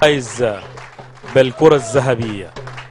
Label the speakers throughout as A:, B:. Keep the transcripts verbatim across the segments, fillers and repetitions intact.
A: فايز بالكرة الذهبية.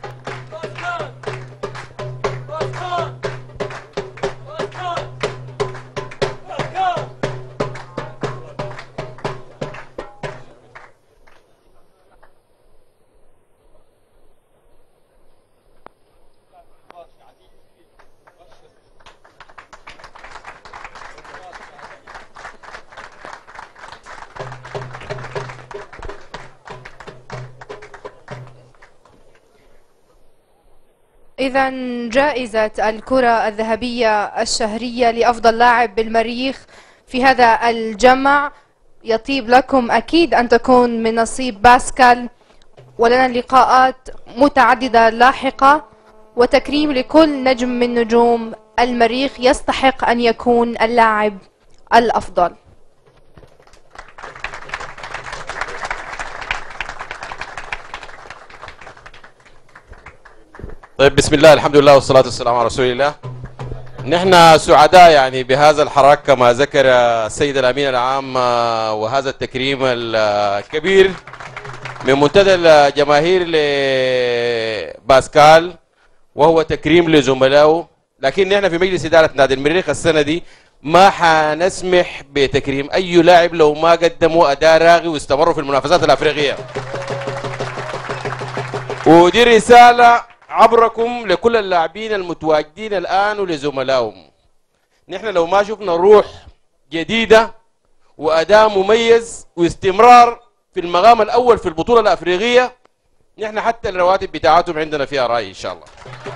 B: إذا جائزة الكرة الذهبية الشهرية لأفضل لاعب بالمريخ في هذا الجمع يطيب لكم أكيد أن تكون من نصيب باسكال، ولنا لقاءات متعددة لاحقة وتكريم لكل نجم من نجوم المريخ يستحق أن يكون اللاعب الأفضل.
C: طيب، بسم الله، الحمد لله والصلاة والسلام على رسول الله. نحن سعداء يعني بهذا الحراك كما ذكر السيد الأمين العام، وهذا التكريم الكبير من منتدى الجماهير لباسكال، وهو تكريم لزملائه. لكن نحن في مجلس إدارة نادي المريخ السنة دي ما حنسمح بتكريم أي لاعب لو ما قدموا أداء راغي واستمروا في المنافسات الأفريقية. ودي رسالة عبركم لكل اللاعبين المتواجدين الآن ولزملائهم. نحن لو ما شفنا روح جديدة وأداء مميز واستمرار في المقام الأول في البطولة الأفريقية، نحن حتى الرواتب بتاعتهم عندنا فيها رأي إن شاء الله.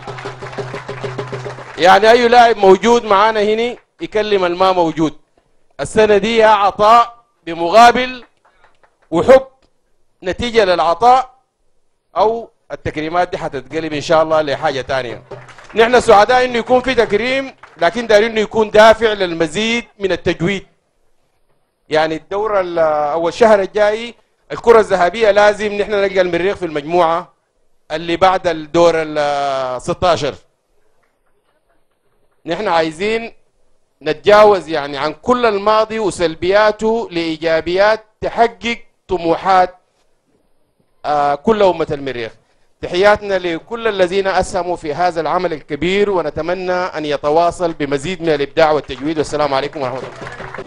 C: يعني أي لاعب موجود معانا هنا يكلم الما موجود. السنة دي عطاء بمقابل وحب نتيجة للعطاء، أو التكريمات دي حتتقلب ان شاء الله لحاجه ثانيه. نحن سعداء انه يكون في تكريم، لكن دايرين انه يكون دافع للمزيد من التجويد. يعني الدوره او الشهر الجاي الكره الذهبيه لازم نحن نلقى المريخ في المجموعه اللي بعد الدور ال ستة عشر. نحن عايزين نتجاوز يعني عن كل الماضي وسلبياته لايجابيات تحقق طموحات آه كل امه المريخ. تحياتنا لكل الذين أسهموا في هذا العمل الكبير، ونتمنى أن يتواصل بمزيد من الإبداع والتجويد. والسلام عليكم ورحمة الله.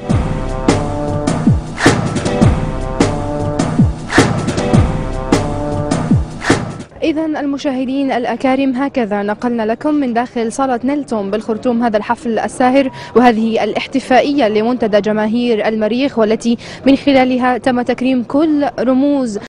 B: إذا المشاهدين الأكارم، هكذا نقلنا لكم من داخل صالة نيلتون بالخرطوم هذا الحفل الساهر وهذه الاحتفائية لمنتدى جماهير المريخ، والتي من خلالها تم تكريم كل رموز